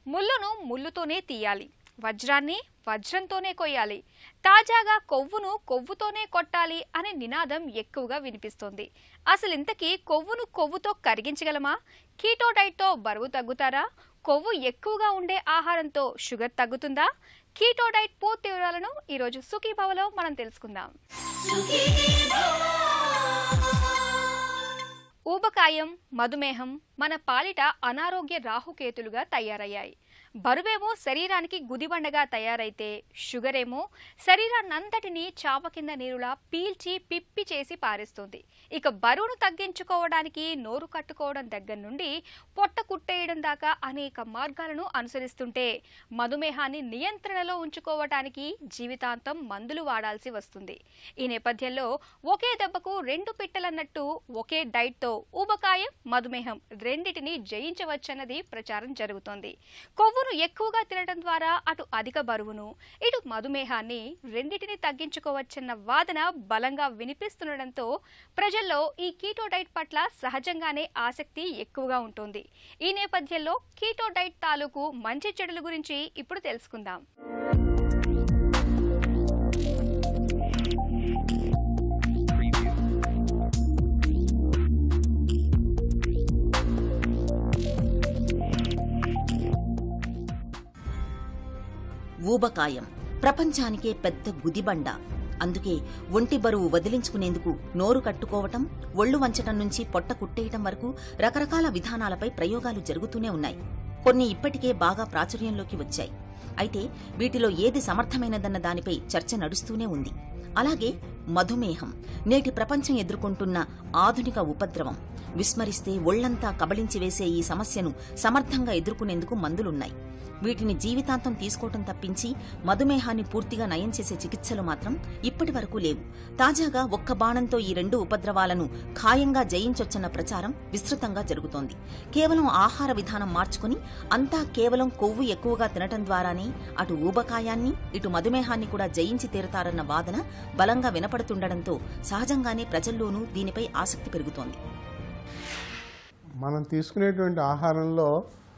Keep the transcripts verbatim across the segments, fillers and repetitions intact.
ముల్లును ముల్లుతోనే తీయాలి, వజ్రాన్ని వజ్రంతోనే కొయ్యాలి, తాజాగా కొవ్వును కొవ్వుతోనే కొట్టాలి అనే నినాదం ఎక్కువగా వినిపిస్తోంది. అసలు ఇంతకీ కొవ్వును కొవ్వుతో కరిగించగలమా? కీటో డైట్తో బరువు తగ్గుతారా? కొవ్వు ఎక్కువగా ఉండే ఆహారంతో షుగర్ తగ్గుతుందా? కీటో డైట్ పూర్తి వివరాలను ఈరోజు సుఖీభవలో మనం తెలుసుకుందాం. ఊబకాయం, మధుమేహం మన పాలిట అనారోగ్య రాహుకేతులుగా తయారయ్యాయి. బరువేమో శరీరానికి గుదిబండగా తయారైతే షుగర్ ఏమో శరీరాన్నంతటినీ చాప కింద నీరులా పీల్చి పిప్పి చేసి పారేస్తుంది. ఇక బరువును తగ్గించుకోవడానికి నోరు కట్టుకోవడం దగ్గర నుండి పొట్ట కుట్టేయడం దాకా అనేక మార్గాలను అనుసరిస్తుంటే మధుమేహాన్ని నియంత్రణలో ఉంచుకోవడానికి జీవితాంతం మందులు వాడాల్సి వస్తుంది. ఈ నేపథ్యంలో ఒకే దెబ్బకు రెండు పిట్టలన్నట్టు ఒకే డైట్తో ఊబకాయం, మధుమేహం రెండిటిని జయించవచ్చన్నది ప్రచారం జరుగుతోంది. కొవ్వును ఎక్కువగా తినడం ద్వారా అటు అధిక బరువును, ఇటు మధుమేహాన్ని రెండిటిని తగ్గించుకోవచ్చన్న వాదన బలంగా వినిపిస్తుండటంతో ప్రజల్లో ఈ కీటో డైట్ పట్ల సహజంగానే ఆసక్తి ఎక్కువగా ఉంటుంది. ఈ నేపథ్యంలో కీటో డైట్ తాలూకు మంచి చెడుల గురించి ఇప్పుడు తెలుసుకుందాం. ఊబకాయం ప్రపంచానికే పెద్ద గుదిబండ. అందుకే ఒంటి బరువు వదిలించుకునేందుకు నోరు కట్టుకోవటం, ఒళ్లు వంచటం నుంచి పొట్ట కుట్టేయటం వరకు రకరకాల విధానాలపై ప్రయోగాలు జరుగుతూనే ఉన్నాయి. కొన్ని ఇప్పటికే బాగా ప్రాచుర్యంలోకి వచ్చాయి. అయితే వీటిలో ఏది సమర్థమైనదన్న దానిపై చర్చ నడుస్తూనే ఉంది. అలాగే మధుమేహం నేటి ప్రపంచం ఎదుర్కొంటున్న ఆధునిక ఉపద్రవం. విస్మరిస్తే ఒళ్లంతా కబళించి వేసే ఈ సమస్యను సమర్థంగా ఎదుర్కొనేందుకు మందులున్నాయి. వీటిని జీవితాంతం తీసుకోవటం తప్పించి మధుమేహాన్ని పూర్తిగా నయం చేసే చికిత్సలు మాత్రం ఇప్పటి వరకు లేవు. తాజాగా ఒక్క బాణంతో ఈ రెండు ఉపద్రవాలను ఖాయంగా జయించొచ్చన్న ప్రచారం విస్తృతంగా జరుగుతోంది. కేవలం ఆహార విధానం మార్చుకుని అంతా కేవలం కొవ్వు ఎక్కువగా తినటం ద్వారానే అటు ఊబకాయాన్ని, ఇటు మధుమేహాన్ని కూడా జయించి తీరతారన్న వాదన బలంగా వినపడుతుండటంతో సహజంగానే ప్రజల్లోనూ దీనిపై ఆసక్తి పెరుగుతోంది. మనం తీసుకునేటువంటి ఆహారంలో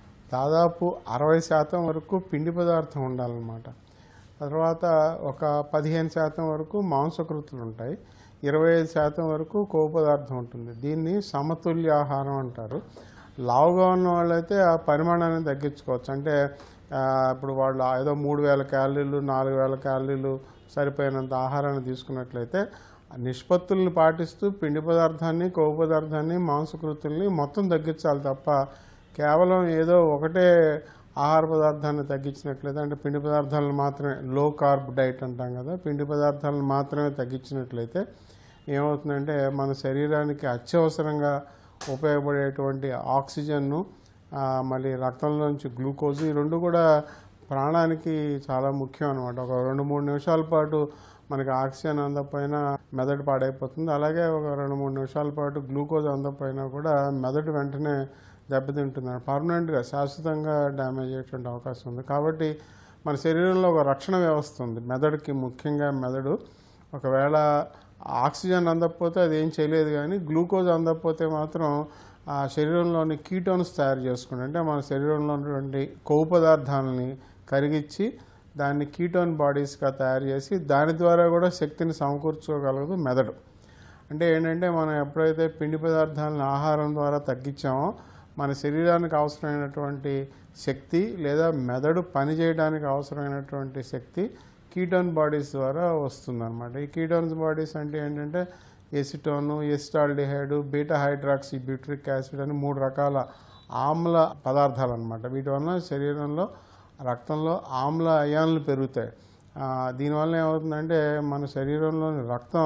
దాదాపు అరవై శాతం వరకు పిండి పదార్థం ఉండాలన్నమాట. తర్వాత ఒక పదిహేను శాతం వరకు మాంసకృతులు ఉంటాయి, ఇరవై ఐదు శాతం వరకు కొవ్వు పదార్థం ఉంటుంది. దీన్ని సమతుల్య ఆహారం అంటారు. లావుగా ఉన్న వాళ్ళైతే ఆ పరిమాణాన్ని తగ్గించుకోవచ్చు. అంటే ఇప్పుడు వాళ్ళు ఏదో మూడు వేల క్యాలరీలు నాలుగు వేల క్యాలరీలు సరిపోయినంత ఆహారాన్ని తీసుకున్నట్లయితే నిష్పత్తులను పాటిస్తూ పిండి పదార్థాన్ని, కొవ్వు పదార్థాన్ని, మాంసకృతుల్ని మొత్తం తగ్గించాలి తప్ప కేవలం ఏదో ఒకటే ఆహార పదార్థాన్ని తగ్గించినట్లయితే, అంటే పిండి పదార్థాలను మాత్రమే, లో కార్బ్ డైట్ అంటాం కదా, పిండి పదార్థాలను మాత్రమే తగ్గించినట్లయితే ఏమవుతుందంటే మన శరీరానికి అత్యవసరంగా ఉపయోగపడేటువంటి ఆక్సిజన్ను, మళ్ళీ రక్తంలోంచి గ్లూకోజ్, ఈ రెండు కూడా ప్రాణానికి చాలా ముఖ్యం అనమాట. ఒక రెండు మూడు నిమిషాల పాటు మనకి ఆక్సిజన్ అందకపోయినా మెదడు పాడైపోతుంది. అలాగే ఒక రెండు మూడు నిమిషాల పాటు గ్లూకోజ్ అందకపోయినా కూడా మెదడు వెంటనే దెబ్బతింటుంది, పర్మనెంట్గా శాశ్వతంగా డ్యామేజ్ అయ్యేటువంటి అవకాశం ఉంది. కాబట్టి మన శరీరంలో ఒక రక్షణ వ్యవస్థ ఉంది మెదడుకి, ముఖ్యంగా మెదడు. ఒకవేళ ఆక్సిజన్ అందకపోతే అది ఏం చేయలేదు, కానీ గ్లూకోజ్ అందకపోతే మాత్రం ఆ శరీరంలోని కీటోన్స్ తయారు చేసుకుంటాం. అంటే మన శరీరంలో ఉన్నటువంటి కొవ్వు పదార్థాలని కరిగించి దాన్ని కీటోన్ బాడీస్గా తయారు చేసి దాని ద్వారా కూడా శక్తిని సమకూర్చుకోగలదు మెదడు. అంటే ఏంటంటే మనం ఎప్పుడైతే పిండి పదార్థాలను ఆహారం ద్వారా తగ్గించామో మన శరీరానికి అవసరమైనటువంటి శక్తి లేదా మెదడు పనిచేయడానికి అవసరమైనటువంటి శక్తి కీటోన్ బాడీస్ ద్వారా వస్తుందన్నమాట. ఈ కీటోన్స్ బాడీస్ అంటే ఏంటంటే acetone, acetaldehyde, beta hydroxy butyric acid అని మూడు రకాల ఆమ్ల పదార్థాలు అన్నమాట. వీటి వలన శరీరంలో రక్తంలో ఆమ్ల అయాన్లు పెరుగుతాయి. దీనివల్ల ఏమవుతుందంటే మన శరీరంలోని రక్తం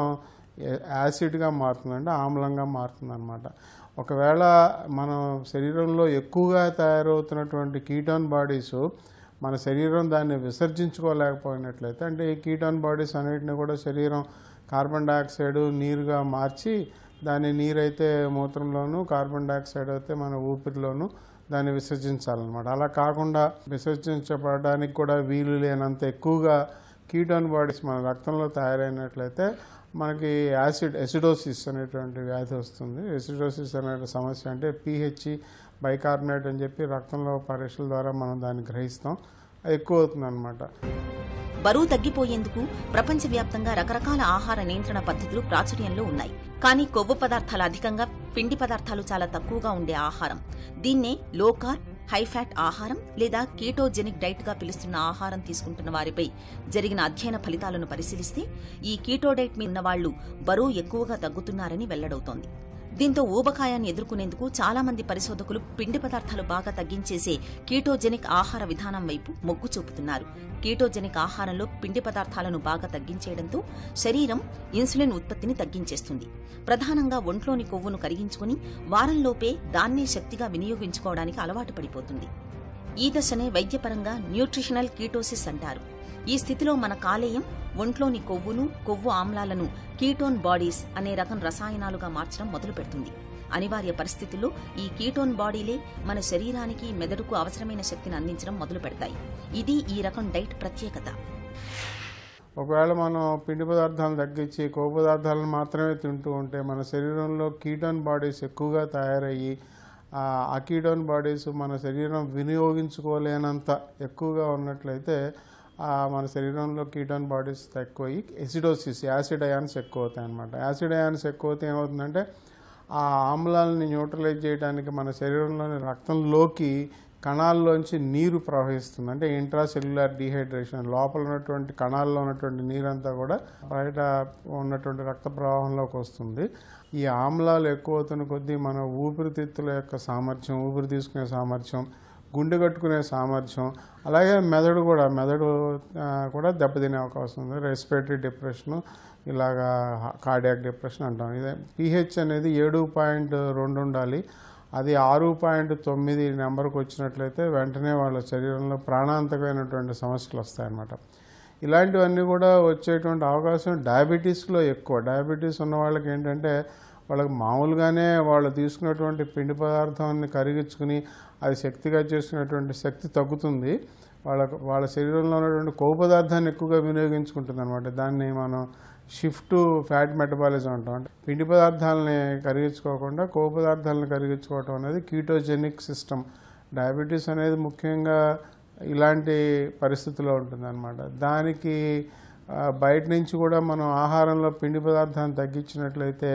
యాసిడ్గా మారుతుందంటే ఆమ్లంగా మారుతుంది అన్నమాట. ఒకవేళ మన శరీరంలో ఎక్కువగా తయారవుతున్నటువంటి కీటోన్ బాడీస్ మన శరీరం దాన్ని విసర్జించుకోలేకపోయినట్లయితే, అంటే ఈ కీటోన్ బాడీస్ అన్నిటిని కూడా శరీరం కార్బన్ డైఆక్సైడ్ నీరుగా మార్చి దాన్ని నీరైతే మూత్రంలోను, కార్బన్ డైఆక్సైడ్ అయితే మన ఊపిరిలోను దాన్ని విసర్జించాలన్నమాట. అలా కాకుండా విసర్జించబడడానికి కూడా వీలు లేనంత ఎక్కువగా కీటోన్ బాడీస్ మన రక్తంలో తయారైనట్లయితే మనకి యాసిడ్ ఎసిడోసిస్ అనేటువంటి వ్యాధి వస్తుంది. ఎసిడోసిస్ అనే సమస్య అంటే పీహెచ్ బైకార్బోనేట్ అని చెప్పి రక్తంలో పరీక్షల ద్వారా మనం దాన్ని గ్రహిస్తాం. అది ఎక్కువ అవుతుంది అనమాట. బరువు తగ్గిపోయేందుకు ప్రపంచవ్యాప్తంగా రకరకాల ఆహార నియంత్రణ పద్ధతులు ప్రాచుర్యంలో ఉన్నాయి. కానీ కొవ్వు పదార్థాలు అధికంగా, పిండి పదార్థాలు చాలా తక్కువగా ఉండే ఆహారం, దీన్నే లో కార్బ్, హై ఫ్యాట్ ఆహారం లేదా కీటోజెనిక్ డైట్ గా పిలుస్తున్న ఆహారం తీసుకుంటున్న వారిపై జరిగిన అధ్యయన ఫలితాలను పరిశీలిస్తే ఈ కీటో డైట్ మీద ఉన్న వాళ్లు బరువు ఎక్కువగా తగ్గుతున్నారని వెల్లడవుతోంది. దీంతో ఊబకాయాన్ని ఎదుర్కొనేందుకు చాలా మంది పరిశోధకులు పిండి పదార్థాలు బాగా తగ్గించేసే కీటోజెనిక్ ఆహార విధానం వైపు మొగ్గు చూపుతున్నారు. కీటోజెనిక్ ఆహారంలో పిండి పదార్థాలను బాగా తగ్గించేయడంతో శరీరం ఇన్సులిన్ ఉత్పత్తిని తగ్గించేస్తుంది. ప్రధానంగా ఒంట్లోని కొవ్వును కరిగించుకుని వారంలోపే దాన్నే శక్తిగా వినియోగించుకోవడానికి అలవాటు పడిపోతుంది. ఈ దశనే వైద్యపరంగా న్యూట్రిషనల్ కీటోసిస్ అంటారు. ఈ స్థితిలో మన కాలేయం ఒంట్లోని కొవ్వును, కొవ్వు ఆమ్లాలను కీటోన్ బాడీస్ అనే రకం రసాయనాలుగా మార్చడం మొదలు పెడుతుంది. అనివార్య పరిస్థితుల్లో ఈ కీటోన్ బాడీలే మన శరీరానికి, మెదడుకు అవసరమైన శక్తిని అందించడం మొదలు పెడతాయి. ఇది ఈ రకం డైట్ ప్రత్యేకత. ఒకవేళ మనం పిండి పదార్థాలను తగ్గించి కొవ్వు పదార్థాలను మాత్రమే తింటూ ఉంటే మన శరీరంలో కీటోన్ బాడీస్ ఎక్కువగా తయారయ్యి ఆ కీటోన్ బాడీస్ మన శరీరం వినియోగించుకోలేనంత ఎక్కువగా ఉన్నట్లయితే మన శరీరంలో కీటోన్ బాడీస్ తక్కువయ్యి ఎసిడోసిస్, యాసిడ్ అయాన్స్ ఎక్కువ అవుతాయి అన్నమాట. యాసిడ్ అయాన్స్ ఎక్కువ అవుతే ఏమవుతుందంటే ఆ ఆమ్లాలని న్యూట్రలైజ్ చేయడానికి మన శరీరంలోని రక్తంలోకి కణాల్లోంచి నీరు ప్రవహిస్తుంది. అంటే ఇంట్రాసెల్యులర్ డీహైడ్రేషన్, లోపల ఉన్నటువంటి కణాల్లో ఉన్నటువంటి నీరంతా కూడా బయట ఉన్నటువంటి రక్త ప్రవాహంలోకి వస్తుంది. ఈ ఆమ్లాలు ఎక్కువ అవుతున్న కొద్దీ మన ఊపిరితిత్తుల యొక్క సామర్థ్యం, ఊపిరి తీసుకునే సామర్థ్యం, గుండె కట్టుకునే సామర్థ్యం, అలాగే మెదడు కూడా మెదడు కూడా దెబ్బతినే అవకాశం ఉంది. రెస్పిరేటరీ డిప్రెషన్, ఇలాగా కార్డియాక్ డిప్రెషన్ అంటాం. ఇదే పీహెచ్ అనేది ఏడు పాయింట్ రెండు ఉండాలి. అది ఆరు పాయింట్ తొమ్మిది నెంబర్కి వచ్చినట్లయితే వెంటనే వాళ్ళ శరీరంలో ప్రాణాంతకమైనటువంటి సమస్యలు వస్తాయన్నమాట. ఇలాంటివన్నీ కూడా వచ్చేటువంటి అవకాశం డయాబెటీస్లో ఎక్కువ. డయాబెటీస్ ఉన్న వాళ్ళకి ఏంటంటే వాళ్ళకి మామూలుగానే వాళ్ళు తీసుకున్నటువంటి పిండి పదార్థాన్ని కరిగించుకుని అది శక్తిగా చేసుకునేటువంటి శక్తి తగ్గుతుంది. వాళ్ళ వాళ్ళ శరీరంలో ఉన్నటువంటి కొవ్వు పదార్థాన్ని ఎక్కువగా వినియోగించుకుంటుంది అనమాట. దాన్ని మనం షిఫ్ట్ ఫ్యాట్ మెటబాలిజం అంటాం. అంటే పిండి పదార్థాలని కరిగించుకోకుండా కొవ్వు పదార్థాలను కరిగించుకోవటం అనేది కీటోజెనిక్ సిస్టమ్. డయాబెటీస్ అనేది ముఖ్యంగా ఇలాంటి పరిస్థితుల్లో ఉంటుంది అనమాట. దానికి బయట నుంచి కూడా మనం ఆహారంలో పిండి పదార్థాన్ని తగ్గించినట్లయితే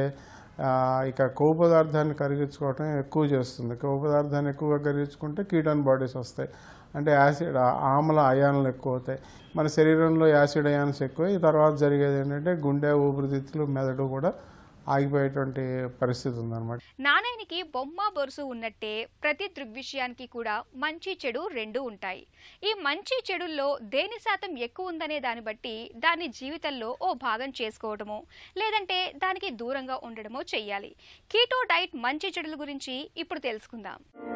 ఇక కొవ్వు పదార్థాన్ని కరిగించుకోవటం ఎక్కువ చేస్తుంది. కొవ్వు పదార్థాన్ని ఎక్కువగా కరిగించుకుంటే కీటోన్ బాడీస్ వస్తాయి. అంటే యాసిడ్ ఆమ్ల అయాన్లు ఎక్కువ అవుతాయి. మన శరీరంలో యాసిడ్ అయాన్స్ ఎక్కువ. ఈ తర్వాత జరిగేది ఏంటంటే గుండె, ఊపిరితిత్తులు, మెదడు కూడా ఆగిపోయేటువంటి పరిస్థితి ఉందన్నమాట. నాణానికి బొమ్మ బొరుసు ఉన్నట్టే ప్రతి దృగ్విషయానికి కూడా మంచి చెడు రెండు ఉంటాయి. ఈ మంచి చెడుల్లో దేని శాతం ఎక్కువ ఉందనే దాన్ని బట్టి దాన్ని జీవితంలో ఓ భాగం చేసుకోవడమో లేదంటే దానికి దూరంగా ఉండడమో చెయ్యాలి. కీటో డైట్ మంచి చెడుల గురించి ఇప్పుడు తెలుసుకుందాం.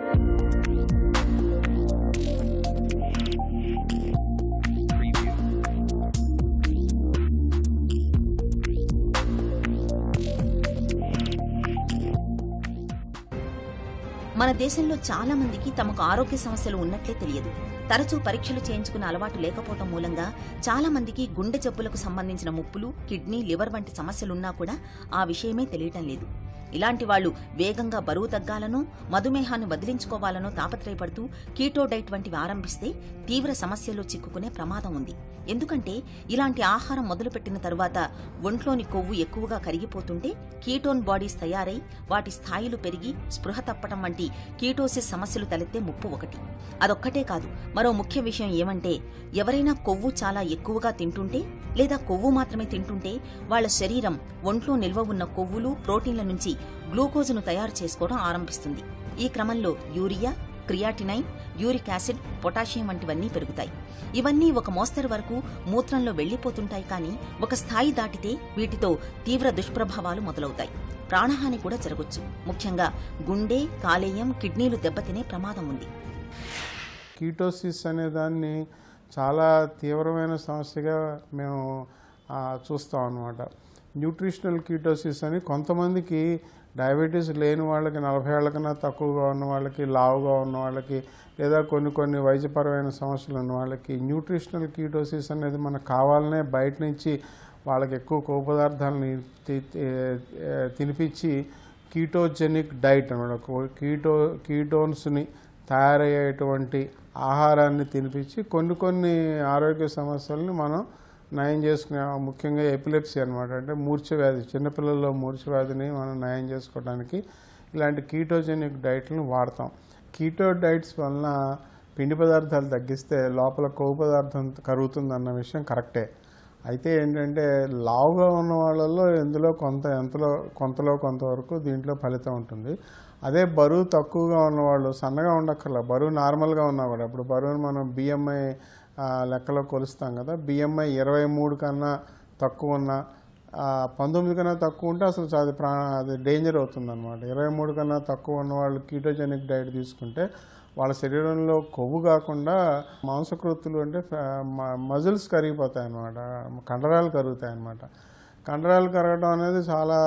మన దేశంలో చాలా మందికి తమకు ఆరోగ్య సమస్యలు ఉన్నట్లే తెలియదు. తరచూ పరీక్షలు చేయించుకున్న అలవాటు లేకపోవడం మూలంగా చాలా మందికి గుండె జబ్బులకు సంబంధించిన ముప్పులు, కిడ్నీ, లివర్ వంటి సమస్యలున్నా కూడా ఆ విషయమే తెలియటం లేదు. ఇలాంటి వాళ్లు వేగంగా బరువు తగ్గాలనో, మధుమేహాన్ని వదిలించుకోవాలనో తాపత్రయపడుతూ కీటో డైట్ వంటివి ఆరంభిస్తే తీవ్ర సమస్యల్లో చిక్కుకునే ప్రమాదం ఉంది. ఎందుకంటే ఇలాంటి ఆహారం మొదలుపెట్టిన తరువాత ఒంట్లోని కొవ్వు ఎక్కువగా కరిగిపోతుంటే కీటోన్ బాడీస్ తయారై వాటి స్థాయిలు పెరిగి స్పృహ తప్పటం వంటి కీటోసిస్ సమస్యలు తలెత్తే ముప్పు ఒకటి. అదొక్కటే కాదు, మరో ముఖ్య విషయం ఏమంటే ఎవరైనా కొవ్వు చాలా ఎక్కువగా తింటుంటే లేదా కొవ్వు మాత్రమే తింటుంటే వాళ్ల శరీరం ఒంట్లో నిల్వ ఉన్న కొవ్వులు, ప్రోటీన్ల నుంచి గ్లూకోజును తయారు చేసుకోవడం ఆరంభిస్తుంది. ఈ క్రమంలో urea, creatinine, uric acid, potassium వంటివన్నీ పెరుగుతాయి. ఇవన్నీ ఒక మోస్తరు వరకు మూత్రంలో వెళ్లిపోతుంటాయి. కానీ ఒక స్థాయి దాటితే వీటితో తీవ్ర దుష్ప్రభావాలు మొదలవుతాయి. ప్రాణహాని కూడా జరగొచ్చు. ముఖ్యంగా గుండె, కాలేయం, కిడ్నీలు దెబ్బతినే ప్రమాదం ఉంది. కీటోసిస్ అనే దాన్ని చాలా తీవ్రమైన సమస్యగా మేము చూస్తాం అన్నమాట. న్యూట్రిషనల్ కీటోసిస్ అని కొంతమందికి డయాబెటీస్ లేని వాళ్ళకి, నలభై ఏళ్ల కన్నా తక్కువగా ఉన్న వాళ్ళకి, లావుగా ఉన్న వాళ్ళకి, లేదా కొన్ని కొన్ని వైద్యపరమైన సమస్యలు ఉన్న వాళ్ళకి న్యూట్రిషనల్ కీటోసిస్ అనేది మనకు కావాలనే బయట నుంచి వాళ్ళకి ఎక్కువ కొవ్వు పదార్థాలని తినిపించి కీటోజెనిక్ డైట్ అన్నమాట. కీటో కీటోన్స్ని తయారయ్యేటువంటి ఆహారాన్ని తినిపించి కొన్ని కొన్ని ఆరోగ్య సమస్యలని మనం నయం చేసుకునే, ముఖ్యంగా ఎపిలెప్సీ అనమాట, అంటే మూర్ఛ వ్యాధి, చిన్నపిల్లల్లో మూర్ఛ వ్యాధిని మనం నయం చేసుకోవడానికి ఇలాంటి కీటోజెనిక్ డైట్లను వాడతాం. కీటో డైట్స్ వలన పిండి పదార్థాలు తగ్గిస్తే లోపల కొవ్వు పదార్థం కరుగుతుంది అన్న విషయం కరెక్టే. అయితే ఏంటంటే లావుగా ఉన్న వాళ్ళల్లో ఎందులో కొంత ఎంతలో కొంతలో కొంతవరకు దీంట్లో ఫలితం ఉంటుంది. అదే బరువు తక్కువగా ఉన్నవాళ్ళు, సన్నగా ఉండక్కర్లా, బరువు నార్మల్గా ఉన్నా కూడా, ఇప్పుడు బరువును మనం బిఎంఐ లెక్కలో కొలుస్తాం కదా, బిఎంఐ ఇరవై మూడు కన్నా తక్కువ ఉన్న, పంతొమ్మిది కన్నా తక్కువ ఉంటే అసలు అది ప్రా అది డేంజర్ అవుతుంది అనమాట. ఇరవై మూడు కన్నా తక్కువ ఉన్న వాళ్ళు కీటోజెనిక్ డైట్ తీసుకుంటే వాళ్ళ శరీరంలో కొవ్వు కాకుండా మాంసకృతులు అంటే మజిల్స్ కరిగిపోతాయి అన్నమాట, కండరాలు కరుగుతాయి అన్నమాట. కండరాలు కరగడం అనేది చాలా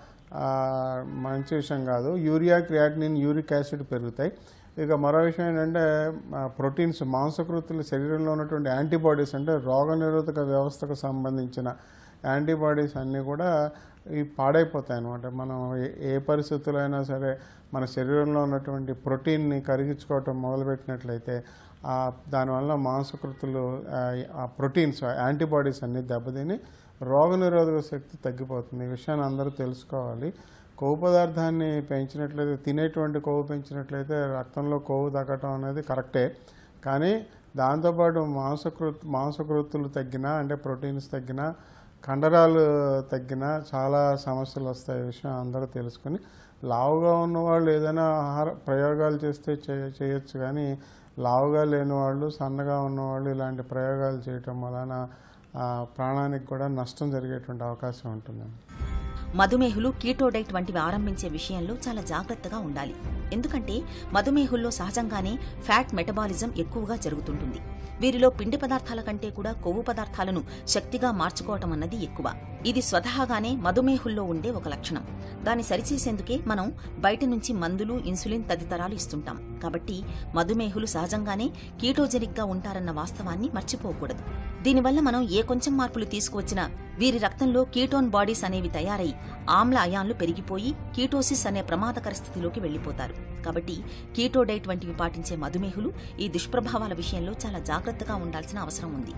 మంచి విషయం కాదు. యూరియా, క్రియాటినిన్, యూరిక్ యాసిడ్ పెరుగుతాయి. ఇక మరో విషయం ఏంటంటే ప్రోటీన్స్, మాంసకృతులు శరీరంలో ఉన్నటువంటి యాంటీబాడీస్, అంటే రోగనిరోధక వ్యవస్థకు సంబంధించిన యాంటీబాడీస్ అన్నీ కూడా ఈ పాడైపోతాయి అన్నమాట. మనం ఏ పరిస్థితుల్లో అయినా సరే మన శరీరంలో ఉన్నటువంటి ప్రోటీన్ని కరిగించుకోవటం మొదలుపెట్టినట్లయితే దానివల్ల మాంసకృతులు, ఆ ప్రోటీన్స్, యాంటీబాడీస్ అన్నీ దెబ్బతిని రోగనిరోధక శక్తి తగ్గిపోతుంది. ఈ విషయాన్ని అందరూ తెలుసుకోవాలి. కొవ్వు పదార్థాన్ని పెంచినట్లయితే, తినేటువంటి కొవ్వు పెంచినట్లయితే రక్తంలో కొవ్వు తగ్గటం అనేది కరెక్టే. కానీ దాంతోపాటు మాంసకృత్ మాంసకృతులు తగ్గినా, అంటే ప్రోటీన్స్ తగ్గినా, కండరాలు తగ్గినా చాలా సమస్యలు వస్తాయి. ఈ విషయం అందరూ తెలుసుకొని లావుగా ఉన్నవాళ్ళు ఏదైనా ఆహార ప్రయోగాలు చేస్తే చేయొచ్చు, కానీ లావుగా లేని వాళ్ళు, సన్నగా ఉన్నవాళ్ళు ఇలాంటి ప్రయోగాలు చేయటం వలన ప్రాణానికి కూడా నష్టం జరిగేటువంటి అవకాశం ఉంటుంది. మధుమేహులు కీటో డైట్ వంటివి ఆరంభించే విషయంలో చాలా జాగ్రత్తగా ఉండాలి. ఎందుకంటే మధుమేహుల్లో సహజంగానే ఫ్యాట్ మెటబాలిజం ఎక్కువగా జరుగుతుంటుంది. వీరిలో పిండి పదార్థాల కంటే కూడా కొవ్వు పదార్థాలను శక్తిగా మార్చుకోవటం అన్నది ఎక్కువ. ఇది స్వతహాగానే మధుమేహుల్లో ఉండే ఒక లక్షణం. దాన్ని సరిచేసేందుకే మనం బయట నుంచి మందులు, ఇన్సులిన్ తదితరాలు ఇస్తుంటాం. కాబట్టి మధుమేహులు సహజంగానే కీటోజెనిక్ గా ఉంటారన్న వాస్తవాన్ని మర్చిపోకూడదు. దీనివల్ల మనం ఏ కొంచెం మార్పులు తీసుకువచ్చినా వీరి రక్తంలో కీటోన్ బాడీస్ అనేవి తయారై ఆమ్ల అయాన్లు పెరిగిపోయి కీటోసిస్ అనే ప్రమాదకర స్థితిలోకి వెళ్లిపోతారు. కాబట్టి కీటో డైట్ వంటివి పాటించే మధుమేహులు ఈ దుష్ప్రభావాల విషయంలో చాలా జాగ్రత్తగా ఉండాల్సిన అవసరం ఉంది.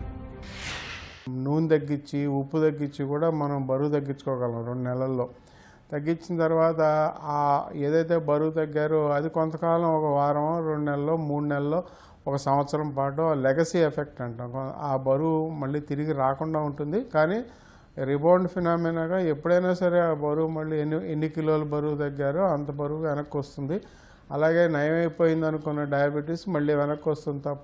నూనె తగ్గించి, ఉప్పు తగ్గించి కూడా మనం బరువు తగ్గించుకోగలం రెండు నెలల్లో. తగ్గించిన తర్వాత ఆ ఏదైతే బరువు తగ్గారో అది కొంతకాలం, ఒక వారం, రెండు నెలల్లో, మూడు నెలల్లో, ఒక సంవత్సరం పాటు లెగసీ ఎఫెక్ట్ అంటాం. ఆ బరువు మళ్ళీ తిరిగి రాకుండా ఉంటుంది. కానీ రిబౌండ్ ఫినామినాగా ఎప్పుడైనా సరే ఆ బరువు మళ్ళీ ఎన్ని ఎన్ని కిలోల బరువు తగ్గారో అంత బరువు వెనక్కి వస్తుంది. అలాగే నయమైపోయింది అనుకున్న డయాబెటీస్ మళ్ళీ వెనక్కి వస్తుంది తప్ప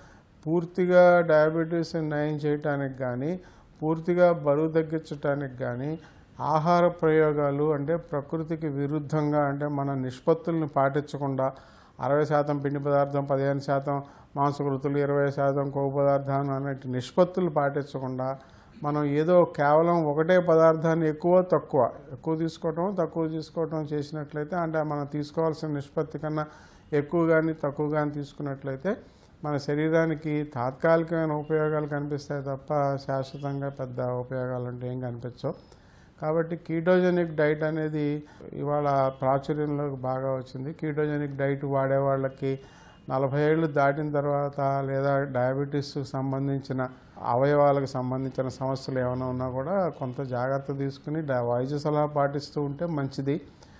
పూర్తిగా డయాబెటీస్ నయం చేయటానికి కానీ, పూర్తిగా బరువు తగ్గించడానికి కానీ ఆహార ప్రయోగాలు, అంటే ప్రకృతికి విరుద్ధంగా, అంటే మన నిష్పత్తుల్ని పాటించకుండా అరవై శాతం పిండి పదార్థం, పదిహేను శాతం మాంసకృతులు, ఇరవై శాతం కొవ్వు పదార్థాలు అన్నట్టు నిష్పత్తులు పాటించకుండా మనం ఏదో కేవలం ఒకటే పదార్థాన్ని ఎక్కువ తక్కువ ఎక్కువ తీసుకోవటం తక్కువ తీసుకోవటం చేసినట్లయితే, అంటే మనం తీసుకోవాల్సిన నిష్పత్తి కన్నా ఎక్కువ కానీ తక్కువ కానీ తీసుకున్నట్లయితే మన శరీరానికి తాత్కాలికమైన ఉపయోగాలు కనిపిస్తాయి తప్ప శాశ్వతంగా పెద్ద ఉపయోగాలు అంటే ఏం కనిపించవు. కాబట్టి కీటోజెనిక్ డైట్ అనేది ఇవాళ ప్రాచుర్యంలోకి బాగా వచ్చింది. కీటోజెనిక్ డైట్ వాడే వాళ్ళకి నలభై ఏళ్ళు దాటిన తర్వాత, లేదా డయాబెటీస్కి సంబంధించిన అవయవాలకు సంబంధించిన సమస్యలు ఏమైనా ఉన్నా కూడా కొంత జాగ్రత్త తీసుకుని వైద్య సలహా పాటిస్తూ ఉంటే మంచిది.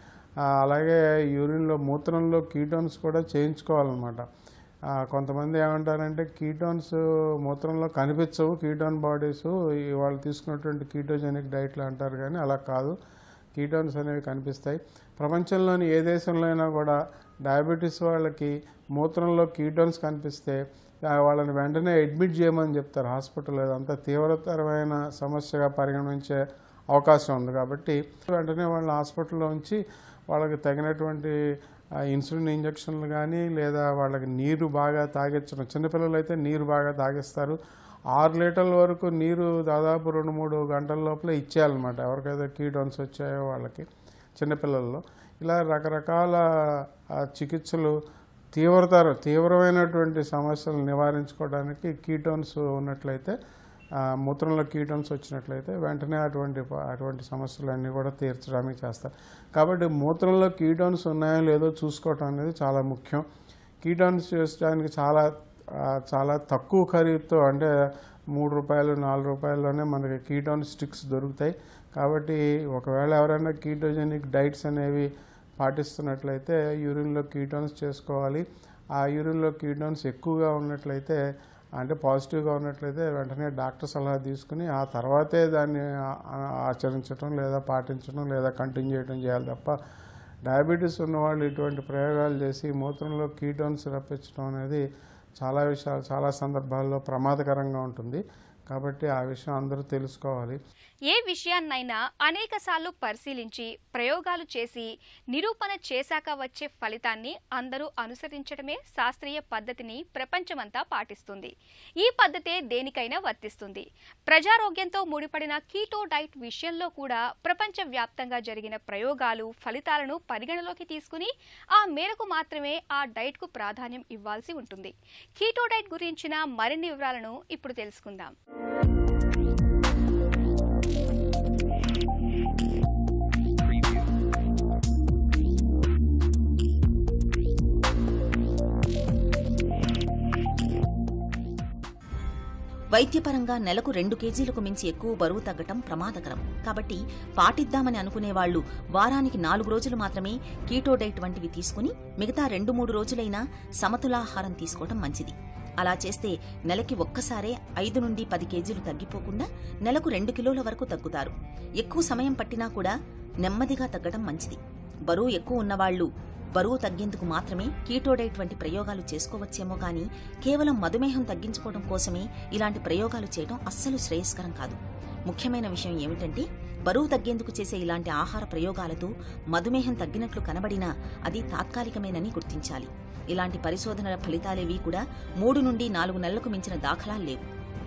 అలాగే యూరిన్లో, మూత్రంలో కీటోన్స్ కూడా చేయించుకోవాలన్నమాట. కొంతమంది ఏమంటారంటే కీటోన్స్ మూత్రంలో కనిపించవు, కీటోన్ బాడీస్ వాళ్ళు తీసుకున్నటువంటి కీటోజెనిక్ డైట్లు అంటారు, కానీ అలా కాదు, కీటోన్స్ అనేవి కనిపిస్తాయి. ప్రపంచంలోని ఏ దేశంలో అయినా కూడా డయాబెటీస్ వాళ్ళకి మూత్రంలో కీటోన్స్ కనిపిస్తే వాళ్ళని వెంటనే అడ్మిట్ చేయమని చెప్తారు హాస్పిటల్. అదంతా తీవ్రతరమైన సమస్యగా పరిగణించే అవకాశం ఉంది. కాబట్టి వెంటనే వాళ్ళని హాస్పిటల్లో ఉంచి వాళ్ళకి తగినటువంటి ఇన్సులిన్ ఇంజక్షన్లు కానీ, లేదా వాళ్ళకి నీరు బాగా తాగించడం. చిన్నపిల్లలు అయితే నీరు బాగా తాగిస్తారు. ఆరు లీటర్ల వరకు నీరు దాదాపు రెండు మూడు గంటల లోపల ఇచ్చేయాలన్నమాట ఎవరికైతే కీటోన్స్ వచ్చాయో వాళ్ళకి, చిన్నపిల్లల్లో. ఇలా రకరకాల చికిత్సలు తీవ్రతర తీవ్రమైనటువంటి సమస్యలు నివారించుకోవడానికి కీటోన్స్ ఉన్నట్లయితే మూత్రంలో కీటోన్స్ వచ్చినట్లయితే వెంటనే అటువంటి అటువంటి సమస్యలన్నీ కూడా తీర్చడానికి చేస్తారు. కాబట్టి మూత్రంలో కీటోన్స్ ఉన్నాయో లేదో చూసుకోవటం అనేది చాలా ముఖ్యం. కీటోన్స్ చేసడానికి చాలా చాలా తక్కువ ఖరీదుతో, అంటే మూడు రూపాయలు నాలుగు రూపాయల్లోనే మనకి కీటోన్ స్టిక్స్ దొరుకుతాయి. కాబట్టి ఒకవేళ ఎవరైనా కీటోజెనిక్ డైట్స్ అనేవి పాటిస్తున్నట్లయితే యూరిన్లో కీటోన్స్ చేసుకోవాలి. ఆ యూరిన్లో కీటోన్స్ ఎక్కువగా ఉన్నట్లయితే, అంటే పాజిటివ్గా ఉన్నట్లయితే వెంటనే డాక్టర్ సలహా తీసుకుని ఆ తర్వాతే దాన్ని ఆచరించడం లేదా పాటించడం లేదా కంటిన్యూ చేయడం చేయాలి తప్ప డయాబెటీస్ ఉన్నవాళ్ళు ఇటువంటి ప్రయోగాలు చేసి మూత్రంలో కీటోన్స్ రప్పించడం అనేది చాలా విషయాలు చాలా సందర్భాల్లో ప్రమాదకరంగా ఉంటుంది. కాబట్టి ఆ విషయం అందరూ తెలుసుకోవాలి. ఏ విషయాన్నైనా అనేక సార్లు పరిశీలించి ప్రయోగాలు చేసి నిరూపణ చేశాక వచ్చే ఫలితాన్ని అందరూ అనుసరించడమే శాస్త్రీయ పద్ధతిని ప్రపంచమంతా పాటిస్తుంది. ఈ పద్ధతే దేనికైనా వర్తిస్తుంది. ప్రజారోగ్యంతో ముడిపడిన కీటో డైట్ విషయంలో కూడా ప్రపంచవ్యాప్తంగా జరిగిన ప్రయోగాలు ఫలితాలను పరిగణలోకి తీసుకుని ఆ మేరకు మాత్రమే ఆ డైట్కు ప్రాధాన్యం ఇవ్వాల్సి ఉంటుంది. కీటో డైట్ గురించిన మరిన్ని వివరాలను ఇప్పుడు తెలుసుకుందాం. వైద్యపరంగా నెలకు రెండు కేజీలకు మించి ఎక్కువ బరువు తగ్గటం ప్రమాదకరం. కాబట్టి పాటిద్దామని అనుకునే వాళ్లు వారానికి నాలుగు రోజులు మాత్రమే కీటో డైట్ వంటివి తీసుకుని మిగతా రెండు మూడు రోజులైనా సమతులాహారం తీసుకోవటం మంచిది. అలా చేస్తే నెలకి ఒక్కసారే ఐదు నుండి పది కేజీలు తగ్గిపోకుండా నెలకు రెండు కిలోల వరకు తగ్గుతారు. ఎక్కువ సమయం పట్టినా కూడా నెమ్మదిగా తగ్గడం మంచిది. బరువు ఎక్కువ ఉన్నవాళ్లు బరువు తగ్గేందుకు మాత్రమే కీటో డైట్ వంటి ప్రయోగాలు చేసుకోవచ్చేమో కానీ కేవలం మధుమేహం తగ్గించుకోవడం కోసమే ఇలాంటి ప్రయోగాలు చేయడం అస్సలు శ్రేయస్కరం కాదు. ముఖ్యమైన విషయం ఏమిటంటే బరువు తగ్గేందుకు చేసే ఇలాంటి ఆహార ప్రయోగాలతో మధుమేహం తగ్గినట్లు కనబడినా అది తాత్కాలికమేనని గుర్తించాలి. ఇలాంటి పరిశోధనల ఫలితాలేవీ కూడా మూడు నుండి నాలుగు నెలలకు మించిన దాఖలాలు లేవు.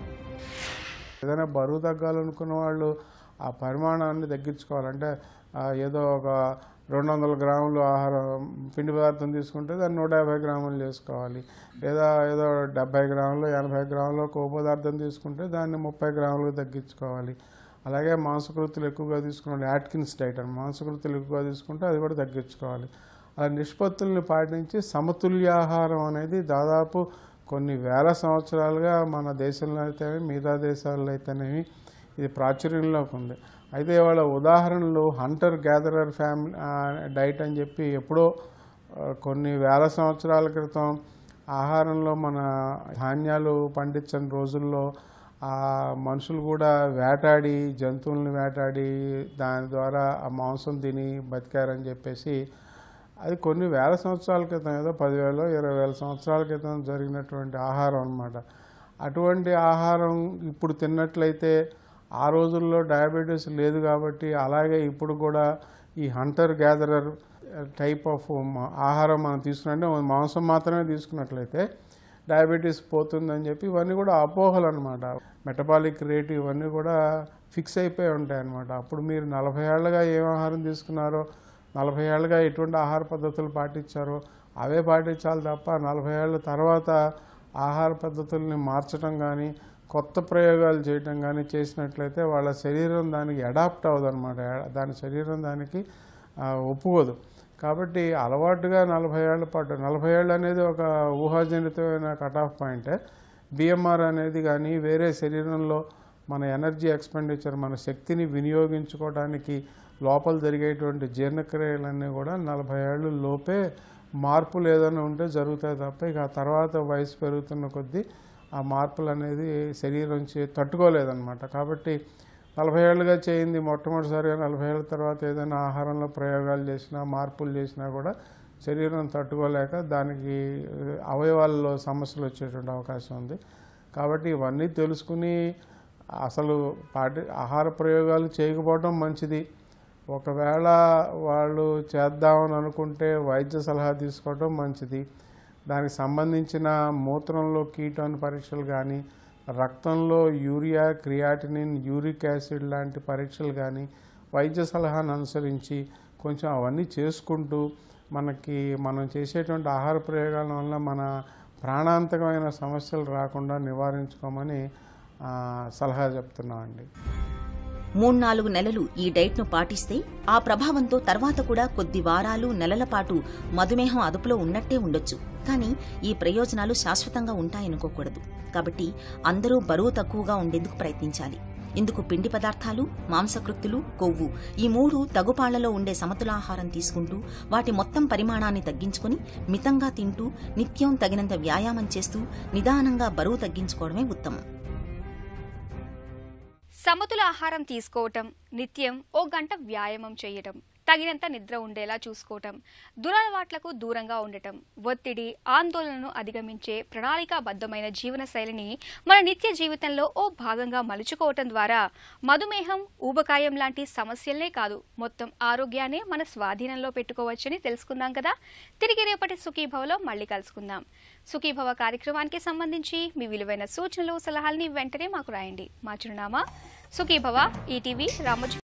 ఏదైనా బరువు తగ్గాలనుకున్న వాళ్ళు ఆ పరిమాణాన్ని తగ్గించుకోవాలంటే ఏదో ఒక రెండు వందల గ్రాములు ఆహారం పిండి పదార్థం తీసుకుంటే దాన్ని నూట యాభై గ్రాములు చేసుకోవాలి. లేదా ఏదో డెబ్బై గ్రాములు ఎనభై గ్రాములు కొవ్వు పదార్థం తీసుకుంటే దాన్ని ముప్పై గ్రాములు తగ్గించుకోవాలి. అలాగే మాంసకృతులు ఎక్కువగా తీసుకున్నాడు యాట్కిన్స్ డైట్ అని, మాంసకృతులు ఎక్కువగా తీసుకుంటే అది కూడా తగ్గించుకోవాలి. అలా నిష్పత్తుల్ని పాటించి సమతుల్యాహారం అనేది దాదాపు కొన్ని వేల సంవత్సరాలుగా మన దేశంలో అయితేనే మిగతా దేశాల్లో అయితేనేమి ఇది ప్రాచుర్యంలోకి ఉంది. అయితే వాళ్ళ ఉదాహరణలు హంటర్ గ్యాదరర్ ఫ్యామిలీ డైట్ అని చెప్పి ఎప్పుడో కొన్ని వేల సంవత్సరాల క్రితం ఆహారంలో మన ధాన్యాలు పండించని రోజుల్లో ఆ మనుషులు కూడా వేటాడి జంతువులను వేటాడి దాని ద్వారా ఆ మాంసం తిని బతికారని చెప్పేసి అది కొన్ని వేల సంవత్సరాల క్రితం, ఏదో పదివేల ఇరవై వేల సంవత్సరాల క్రితం జరిగినటువంటి ఆహారం అన్నమాట. అటువంటి ఆహారం ఇప్పుడు తిన్నట్లయితే ఆ రోజుల్లో డయాబెటీస్ లేదు కాబట్టి అలాగే ఇప్పుడు కూడా ఈ హంటర్ గ్యాదరర్ టైప్ ఆఫ్ ఆహారం మనం తీసుకున్నట్టే మాంసం మాత్రమే తీసుకున్నట్లయితే డయాబెటీస్ పోతుందని చెప్పి ఇవన్నీ కూడా అపోహలు అనమాట. మెటబాలిక్ రేట్ ఇవన్నీ కూడా ఫిక్స్ అయిపోయి ఉంటాయి అన్నమాట. అప్పుడు మీరు నలభై ఏళ్ళగా ఏం ఆహారం తీసుకున్నారో, నలభై ఏళ్ళగా ఎటువంటి ఆహార పద్ధతులు పాటించారో అవే పాటించాలి తప్ప నలభై ఏళ్ళ తర్వాత ఆహార పద్ధతుల్ని మార్చడం కానీ కొత్త ప్రయోగాలు చేయటం కానీ చేసినట్లయితే వాళ్ళ శరీరం దానికి అడాప్ట్ అవ్వదు అనమాట. దాని శరీరం దానికి ఒప్పుకోదు. కాబట్టి అలవాటుగా నలభై ఏళ్ల పాటు, నలభై ఏళ్ళు అనేది ఒక ఊహాజనితమైన కట్ ఆఫ్ పాయింటే. బిఎంఆర్ అనేది కానీ వేరే శరీరంలో మన ఎనర్జీ ఎక్స్పెండిచర్, మన శక్తిని వినియోగించుకోవడానికి లోపల జరిగేటువంటి జీర్ణక్రియలన్నీ కూడా నలభై ఏళ్ళు లోపే మార్పులు ఏదైనా ఉంటే జరుగుతాయి తప్ప ఇక ఆ తర్వాత వయసు పెరుగుతున్న కొద్దీ ఆ మార్పులు అనేది శరీరం చే తట్టుకోలేదన్నమాట. కాబట్టి నలభై ఏళ్ళుగా చేయింది మొట్టమొదటిసారిగా నలభై ఏళ్ళ తర్వాత ఏదైనా ఆహారంలో ప్రయోగాలు చేసినా మార్పులు చేసినా కూడా శరీరం తట్టుకోలేక దానికి అవయవాల్లో సమస్యలు వచ్చేటువంటి అవకాశం ఉంది. కాబట్టి ఇవన్నీ తెలుసుకుని అసలు పాటి ఆహార ప్రయోగాలు చేయకపోవడం మంచిది. ఒకవేళ వాళ్ళు చేద్దామని అనుకుంటే వైద్య సలహా తీసుకోవడం మంచిది. దానికి సంబంధించిన మూత్రంలో కీటోన్ పరీక్షలు కానీ, రక్తంలో యూరియా, క్రియాటినిన్, యూరిక్ యాసిడ్ లాంటి పరీక్షలు కానీ వైద్య సలహాను అనుసరించి కొంచెం అవన్నీ చేసుకుంటూ మనకి మనం చేసేటువంటి ఆహార ప్రయోగాల వల్ల మన ప్రాణాంతకమైన సమస్యలు రాకుండా నివారించుకోమని ఆ, సలహా చెప్తున్నామండి. మూడు నాలుగు నెలలు ఈ డైట్ను పాటిస్తే ఆ ప్రభావంతో తర్వాత కూడా కొద్ది వారాలు నెలల పాటు మధుమేహం అదుపులో ఉన్నట్టే ఉండొచ్చు. కానీ ఈ ప్రయోజనాలు శాశ్వతంగా ఉంటాయనుకోకూడదు. కాబట్టి అందరూ బరువు తక్కువగా ఉండేందుకు ప్రయత్నించాలి. ఇందుకు పిండి పదార్థాలు, మాంసకృత్తులు, కొవ్వు ఈ మూడు తగుపాళ్లలో ఉండే సమతులాహారం తీసుకుంటూ వాటి మొత్తం పరిమాణాన్ని తగ్గించుకుని మితంగా తింటూ నిత్యం తగినంత వ్యాయామం చేస్తూ నిదానంగా బరువు తగ్గించుకోవడమే ఉత్తమం. సమతుల ఆహారం తీసుకోవటం, నిత్యం ఓ గంట వ్యాయామం చేయటం, తగినంత నిద్ర ఉండేలా చూసుకోవటం, దురలవాట్లకు దూరంగా ఉండటం, ఒత్తిడి, ఆందోళనను అధిగమించే ప్రణాళికాబద్ధమైన జీవన శైలిని మన నిత్య జీవితంలో ఓ భాగంగా మలుచుకోవటం ద్వారా మధుమేహం, ఊబకాయం లాంటి సమస్యలనే కాదు మొత్తం ఆరోగ్యాన్ని మన స్వాధీనంలో పెట్టుకోవచ్చని తెలుసుకుందాం కదా. తిరిగి రేపటి సుఖీభవలో మళ్ళీ కలుసుకుందాం. సుఖీభవ కార్యక్రమానికి సంబంధించి మీ విలువైన సూచనలు, సలహాలని వెంటనే మాకు రాయండి. మా చిరునామా సుఖీభవ, ఈటీవీ, రామోజీ